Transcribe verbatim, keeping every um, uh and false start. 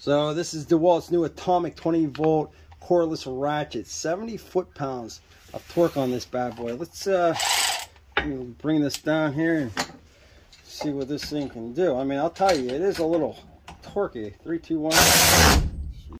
So this is Dewalt's new atomic twenty volt cordless ratchet. seventy foot pounds of torque on this bad boy. Let's uh, bring this down here and see what this thing can do. I mean, I'll tell you, it is a little torquey. Three, two, one.